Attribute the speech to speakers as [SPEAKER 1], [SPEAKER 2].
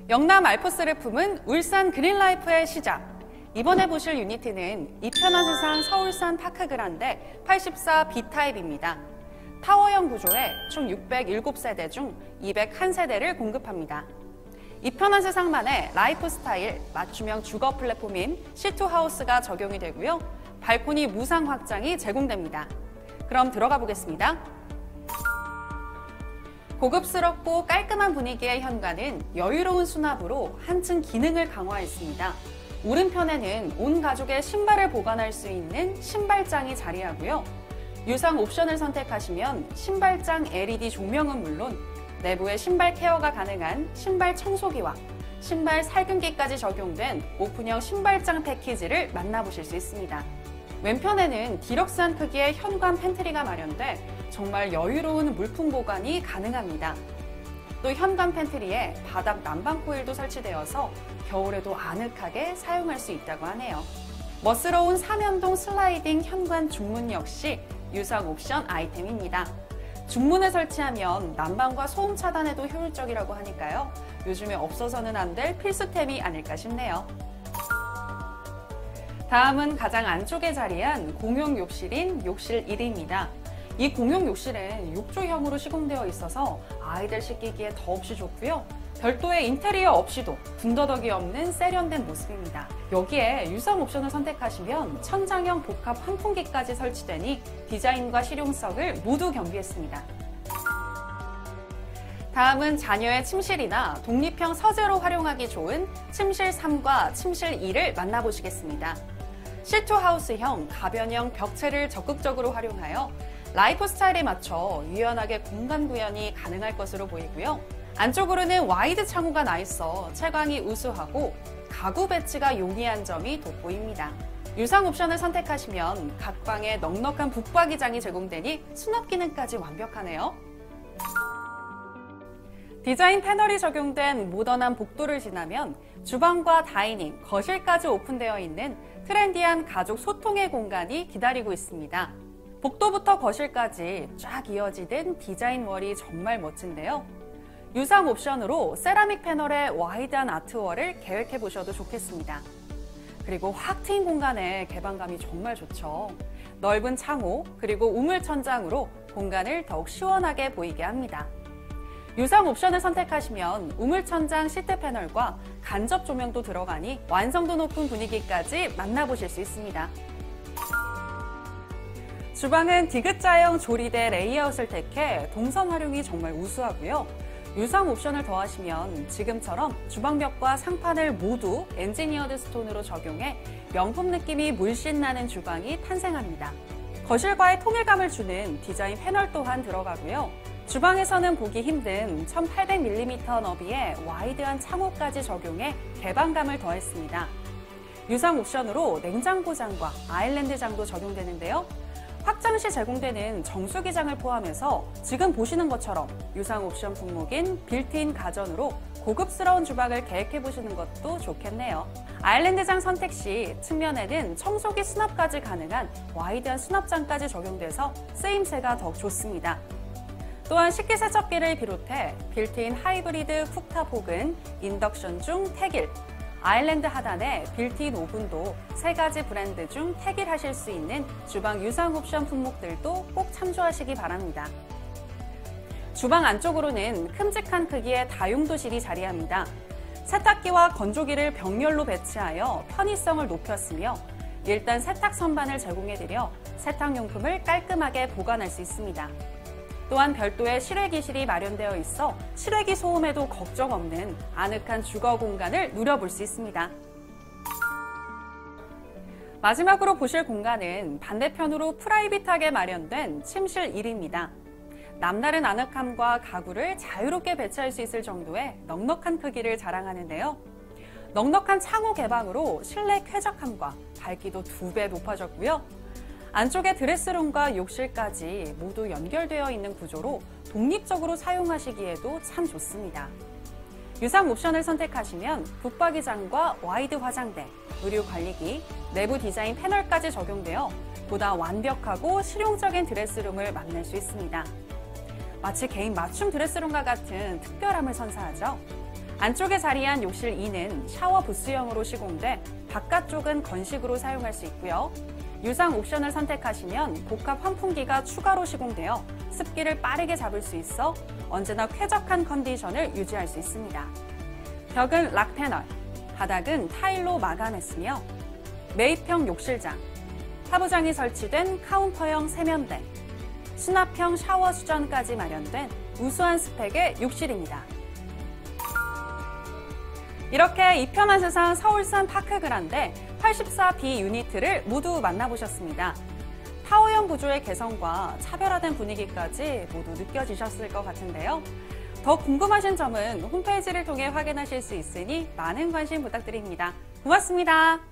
[SPEAKER 1] 영남 알프스를 품은 울산 그린라이프의 시작. 이번에 보실 유니티는 이편한 세상 서울산 파크그란데 84 B타입입니다. 타워형 구조에 총 607세대 중 201세대를 공급합니다. 이편한 세상만의 라이프 스타일 맞춤형 주거 플랫폼인 C2하우스가 적용이 되고요. 발코니 무상 확장이 제공됩니다. 그럼 들어가 보겠습니다. 고급스럽고 깔끔한 분위기의 현관은 여유로운 수납으로 한층 기능을 강화했습니다. 오른편에는 온 가족의 신발을 보관할 수 있는 신발장이 자리하고요. 유상 옵션을 선택하시면 신발장 LED 조명은 물론 내부에 신발 케어가 가능한 신발 청소기와 신발 살균기까지 적용된 오픈형 신발장 패키지를 만나보실 수 있습니다. 왼편에는 디럭스한 크기의 현관 팬트리가 마련돼 정말 여유로운 물품 보관이 가능합니다. 또 현관 팬트리에 바닥 난방 코일도 설치되어서 겨울에도 아늑하게 사용할 수 있다고 하네요. 멋스러운 삼연동 슬라이딩 현관 중문 역시 유상 옵션 아이템입니다. 중문을 설치하면 난방과 소음 차단에도 효율적이라고 하니까요. 요즘에 없어서는 안 될 필수템이 아닐까 싶네요. 다음은 가장 안쪽에 자리한 공용 욕실인 욕실 1입니다. 이 공용 욕실은 욕조형으로 시공되어 있어서 아이들 씻기기에 더없이 좋고요. 별도의 인테리어 없이도 군더더기 없는 세련된 모습입니다. 여기에 유상 옵션을 선택하시면 천장형 복합 환풍기까지 설치되니 디자인과 실용성을 모두 겸비했습니다. 다음은 자녀의 침실이나 독립형 서재로 활용하기 좋은 침실 3과 침실 2를 만나보시겠습니다. C2하우스형 가변형 벽체를 적극적으로 활용하여 라이프 스타일에 맞춰 유연하게 공간 구현이 가능할 것으로 보이고요. 안쪽으로는 와이드 창호가 나 있어 채광이 우수하고 가구 배치가 용이한 점이 돋보입니다. 유상 옵션을 선택하시면 각 방에 넉넉한 북박이장이 제공되니 수납 기능까지 완벽하네요. 디자인 패널이 적용된 모던한 복도를 지나면 주방과 다이닝, 거실까지 오픈되어 있는 트렌디한 가족 소통의 공간이 기다리고 있습니다. 복도부터 거실까지 쫙 이어지는 디자인 월이 정말 멋진데요. 유상 옵션으로 세라믹 패널의 와이드한 아트월을 계획해 보셔도 좋겠습니다. 그리고 확 트인 공간의 개방감이 정말 좋죠. 넓은 창호 그리고 우물 천장으로 공간을 더욱 시원하게 보이게 합니다. 유상 옵션을 선택하시면 우물 천장 시트 패널과 간접 조명도 들어가니 완성도 높은 분위기까지 만나보실 수 있습니다. 주방은 디귿자형 조리대 레이아웃을 택해 동선 활용이 정말 우수하고요. 유상 옵션을 더하시면 지금처럼 주방벽과 상판을 모두 엔지니어드 스톤으로 적용해 명품 느낌이 물씬 나는 주방이 탄생합니다. 거실과의 통일감을 주는 디자인 패널 또한 들어가고요. 주방에서는 보기 힘든 1800mm 너비의 와이드한 창호까지 적용해 개방감을 더했습니다. 유상 옵션으로 냉장고장과 아일랜드장도 적용되는데요. 확장 시 제공되는 정수기장을 포함해서 지금 보시는 것처럼 유상 옵션 품목인 빌트인 가전으로 고급스러운 주방을 계획해 보시는 것도 좋겠네요. 아일랜드장 선택 시 측면에는 청소기 수납까지 가능한 와이드한 수납장까지 적용돼서 쓰임새가 더욱 좋습니다. 또한 식기세척기를 비롯해 빌트인 하이브리드 쿡탑 혹은 인덕션 중 택일, 아일랜드 하단에 빌트인 오븐도 3가지 브랜드 중 택일하실 수 있는 주방 유상 옵션 품목들도 꼭 참조하시기 바랍니다. 주방 안쪽으로는 큼직한 크기의 다용도실이 자리합니다. 세탁기와 건조기를 벽면로 배치하여 편의성을 높였으며 1단 세탁 선반을 제공해드려 세탁용품을 깔끔하게 보관할 수 있습니다. 또한 별도의 실외기실이 마련되어 있어 실외기 소음에도 걱정 없는 아늑한 주거 공간을 누려볼 수 있습니다. 마지막으로 보실 공간은 반대편으로 프라이빗하게 마련된 침실 1입니다. 남다른 아늑함과 가구를 자유롭게 배치할 수 있을 정도의 넉넉한 크기를 자랑하는데요. 넉넉한 창호 개방으로 실내 쾌적함과 밝기도 2배 높아졌고요. 안쪽에 드레스룸과 욕실까지 모두 연결되어 있는 구조로 독립적으로 사용하시기에도 참 좋습니다. 유상 옵션을 선택하시면 북박이장과 와이드 화장대, 의류 관리기, 내부 디자인 패널까지 적용되어 보다 완벽하고 실용적인 드레스룸을 만날 수 있습니다. 마치 개인 맞춤 드레스룸과 같은 특별함을 선사하죠. 안쪽에 자리한 욕실 2는 샤워 부스형으로 시공돼 바깥쪽은 건식으로 사용할 수 있고요. 유상 옵션을 선택하시면 복합 환풍기가 추가로 시공되어 습기를 빠르게 잡을 수 있어 언제나 쾌적한 컨디션을 유지할 수 있습니다. 벽은 락 패널, 바닥은 타일로 마감했으며 매입형 욕실장, 하부장이 설치된 카운터형 세면대, 수납형 샤워 수전까지 마련된 우수한 스펙의 욕실입니다. 이렇게 이 편한 세상 서울산 파크그란데 84B 유니트를 모두 만나보셨습니다. 타워형 구조의 개성과 차별화된 분위기까지 모두 느껴지셨을 것 같은데요. 더 궁금하신 점은 홈페이지를 통해 확인하실 수 있으니 많은 관심 부탁드립니다. 고맙습니다.